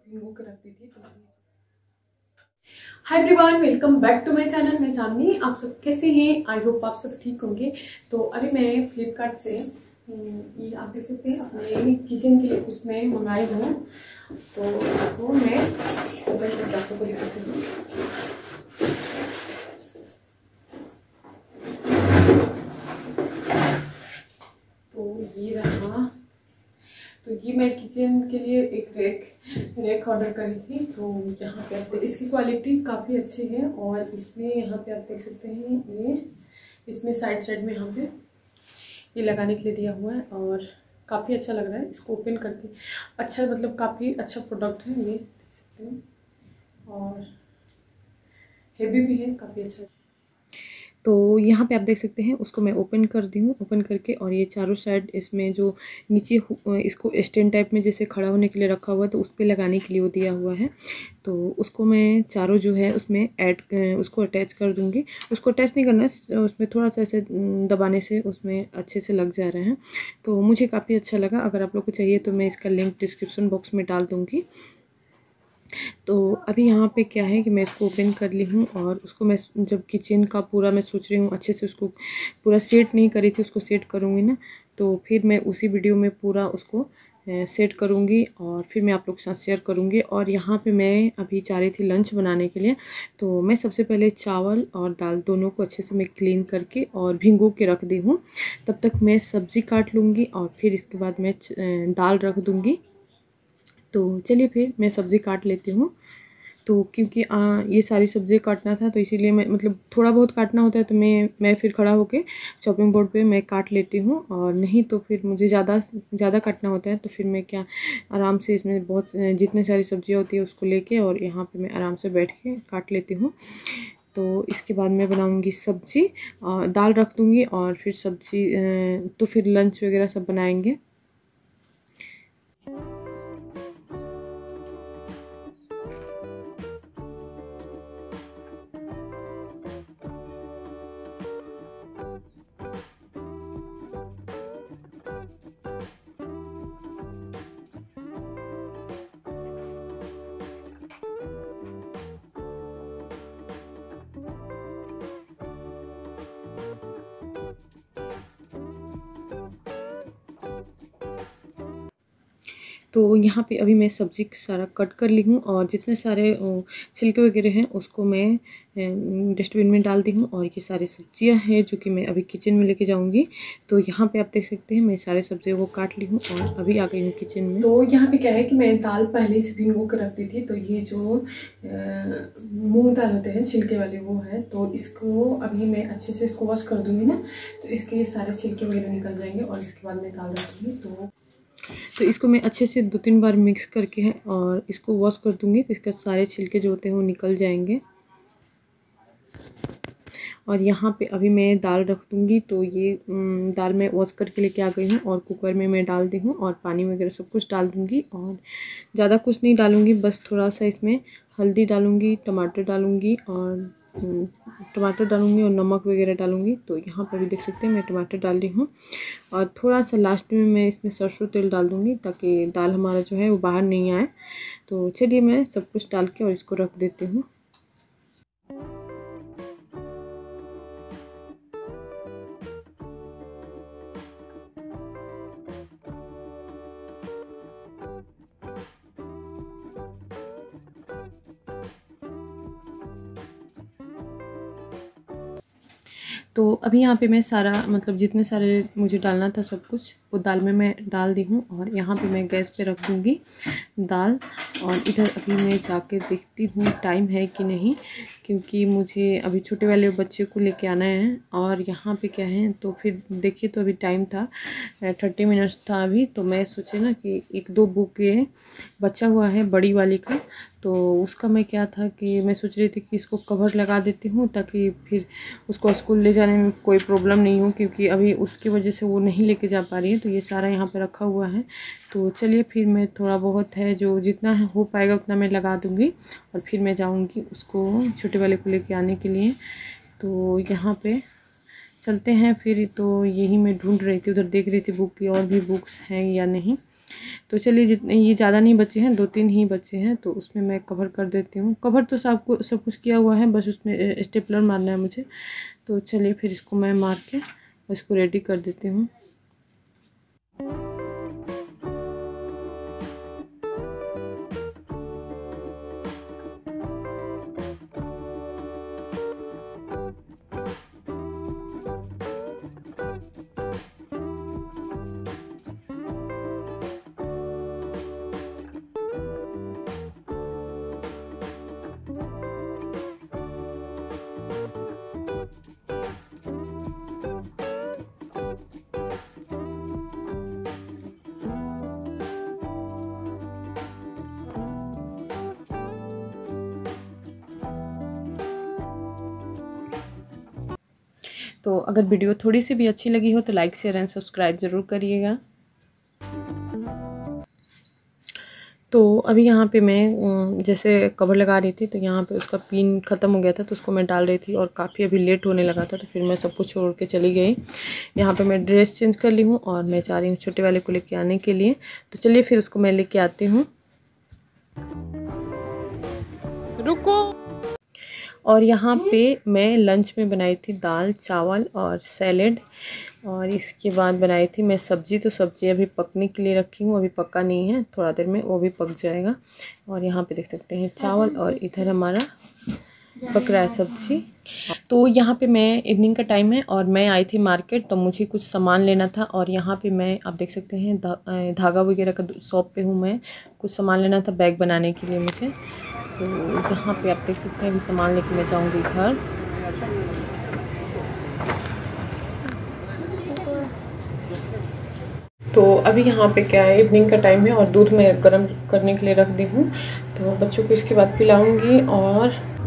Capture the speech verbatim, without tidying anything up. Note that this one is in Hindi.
भिगो के रखती थी। तो hi everyone, welcome back to my channel. मैं चांदनी, आप सब कैसे हैं? आई होप आप सब ठीक होंगे। तो अभी मैं फ्लिपकार्ट से ये आप देख सकते हैं अपने किचन के लिए कुछ मैं मंगाई हूँ। तो वो मैं ओपन करके आपको दिखाती हूँ। तो ये रहा। तो ये मैं किचन के लिए एक रैक रैक ऑर्डर करी थी। तो यहाँ पे आप इसकी क्वालिटी काफ़ी अच्छी है और इसमें यहाँ पे आप देख सकते हैं ये इसमें साइड साइड में यहाँ पे ये लगाने के लिए दिया हुआ है और काफ़ी अच्छा लग रहा है। इसको ओपन करके अच्छा मतलब काफ़ी अच्छा प्रोडक्ट है ये, देख सकते हैं, और हेवी भी है, काफ़ी अच्छा। तो यहाँ पे आप देख सकते हैं उसको मैं ओपन कर दी हूँ। ओपन करके और ये चारों साइड इसमें जो नीचे इसको स्टैंड टाइप में जैसे खड़ा होने के लिए रखा हुआ है तो उस पर लगाने के लिए वो दिया हुआ है। तो उसको मैं चारों जो है उसमें ऐड उसको अटैच कर दूँगी। उसको अटैच नहीं करना, उसमें थोड़ा सा ऐसे दबाने से उसमें अच्छे से लग जा रहे हैं। तो मुझे काफ़ी अच्छा लगा। अगर आप लोग को चाहिए तो मैं इसका लिंक डिस्क्रिप्शन बॉक्स में डाल दूँगी। तो अभी यहाँ पे क्या है कि मैं इसको ओपन कर ली हूँ और उसको मैं जब किचन का पूरा मैं सोच रही हूँ अच्छे से उसको पूरा सेट नहीं करी थी, उसको सेट करूँगी ना, तो फिर मैं उसी वीडियो में पूरा उसको सेट करूँगी और फिर मैं आप लोग के साथ शेयर करूँगी। और यहाँ पे मैं अभी जा रही थी लंच बनाने के लिए। तो मैं सबसे पहले चावल और दाल दोनों को अच्छे से मैं क्लीन करके और भिगो के रख दी हूँ। तब तक मैं सब्ज़ी काट लूँगी और फिर इसके बाद मैं दाल रख दूँगी। तो चलिए फिर मैं सब्ज़ी काट लेती हूँ। तो क्योंकि आ, ये सारी सब्ज़ी काटना था तो इसीलिए मैं मतलब थोड़ा बहुत काटना होता है तो मैं मैं फिर खड़ा होके चॉपिंग बोर्ड पे मैं काट लेती हूँ। और नहीं तो फिर मुझे ज़्यादा ज़्यादा काटना होता है तो फिर मैं क्या आराम से इसमें बहुत जितनी सारी सब्जियाँ होती है उसको लेके और यहाँ पे मैं आराम से बैठ के काट लेती हूँ। तो इसके बाद मैं बनाऊँगी सब्ज़ी, दाल रख दूँगी और फिर सब्ज़ी तो फिर लंच वगैरह सब बनाएंगे। तो यहाँ पे अभी मैं सब्ज़ी सारा कट कर ली हूँ और जितने सारे छिलके वगैरह हैं उसको मैं डस्टबिन में डाल दी हूँ। और ये सारी सब्जियाँ हैं जो कि मैं अभी किचन में लेके जाऊँगी। तो यहाँ पे आप देख सकते हैं मैं सारे सब्जियों को काट ली हूँ और अभी आ गई हूँ किचन में। तो यहाँ पे क्या है कि मैं दाल पहले से भिगो कर रखती थी। तो ये जो मूंग दाल होते हैं छिलके वाले वो है। तो इसको अभी मैं अच्छे से इसको वॉश कर दूँगी ना, तो इसके सारे छिलके वगैरह निकल जाएंगे और इसके बाद मैं दाल रखूँगी। तो तो इसको मैं अच्छे से दो तीन बार मिक्स करके है और इसको वॉश कर दूंगी तो इसके सारे छिलके जो होते हैं वो निकल जाएंगे। और यहाँ पे अभी मैं दाल रख दूंगी। तो ये दाल मैं वॉश करके लेके आ गई हूँ और कुकर में मैं डाल दी हूँ और पानी वगैरह सब कुछ डाल दूंगी। और ज़्यादा कुछ नहीं डालूंगी, बस थोड़ा सा इसमें हल्दी डालूंगी, टमाटर डालूंगी और टमाटर डालूंगी और नमक वगैरह डालूंगी। तो यहाँ पर भी देख सकते हैं मैं टमाटर डाल रही हूँ और थोड़ा सा लास्ट में मैं इसमें सरसों तेल डाल दूंगी ताकि दाल हमारा जो है वो बाहर नहीं आए। तो चलिए मैं सब कुछ डाल के और इसको रख देती हूँ। तो अभी यहाँ पे मैं सारा मतलब जितने सारे मुझे डालना था सब कुछ वो दाल में मैं डाल दी हूँ और यहाँ पे मैं गैस पे रख दूँगी दाल। और इधर अभी मैं जाके देखती हूँ टाइम है कि नहीं, क्योंकि मुझे अभी छोटे वाले बच्चे को लेके आना है। और यहाँ पे क्या है तो फिर देखिए तो अभी टाइम था थर्टी मिनट्स था अभी। तो मैं सोचे ना कि एक दो बुक ये बचा हुआ है बड़ी वाली का, तो उसका मैं क्या था कि मैं सोच रही थी कि इसको कवर लगा देती हूँ ताकि फिर उसको स्कूल ले जाने में कोई प्रॉब्लम नहीं हो, क्योंकि अभी उसकी वजह से वो नहीं लेके जा पा रही है। तो ये सारा यहाँ पे रखा हुआ है। तो चलिए फिर मैं थोड़ा बहुत है जो जितना हो पाएगा उतना मैं लगा दूँगी और फिर मैं जाऊँगी उसको छोटे वाले को लेके आने के लिए। तो यहाँ पे चलते हैं फिर। तो यही मैं ढूंढ रही थी, उधर देख रही थी बुक की और भी बुक्स हैं या नहीं। तो चलिए, जितने ये ज़्यादा नहीं बचे हैं, दो तीन ही बचे हैं, तो उसमें मैं कवर कर देती हूँ। कवर तो सब को सब कुछ किया हुआ है, बस उसमें स्टेपलर मारना है मुझे। तो चलिए फिर इसको मैं मार के इसको रेडी कर देती हूँ। तो अगर वीडियो थोड़ी सी भी अच्छी लगी हो तो लाइक शेयर एंड सब्सक्राइब ज़रूर करिएगा। तो अभी यहाँ पे मैं जैसे कवर लगा रही थी, तो यहाँ पे उसका पिन ख़त्म हो गया था, तो उसको मैं डाल रही थी और काफ़ी अभी लेट होने लगा था, तो फिर मैं सब कुछ छोड़ के चली गई। यहाँ पे मैं ड्रेस चेंज कर ली हूँ और मैं चाह रही हूँ छोटे वाले को लेके आने के लिए। तो चलिए फिर उसको मैं लेके आती हूँ। रुको। और यहाँ पे मैं लंच में बनाई थी दाल चावल और सैलेड, और इसके बाद बनाई थी मैं सब्ज़ी। तो सब्ज़ी अभी पकने के लिए रखी हूँ, अभी पका नहीं है, थोड़ा देर में वो भी पक जाएगा। और यहाँ पे देख सकते हैं चावल, और इधर हमारा पक रहा है सब्ज़ी। तो यहाँ पे मैं इवनिंग का टाइम है और मैं आई थी मार्केट, तो मुझे कुछ सामान लेना था। और यहाँ पे मैं आप देख सकते हैं धा, धागा वगैरह का शॉप पे हूँ मैं। कुछ सामान लेना था बैग बनाने के लिए मुझे। तो यहाँ पे आप देख सकते हैं अभी सामान लेके मैं जाऊँगी घर। तो अभी यहाँ पे क्या है, इवनिंग का टाइम है और दूध मैं गर्म करने के लिए रख दी हूँ, तो बच्चों को इसके बाद पिलाऊंगी और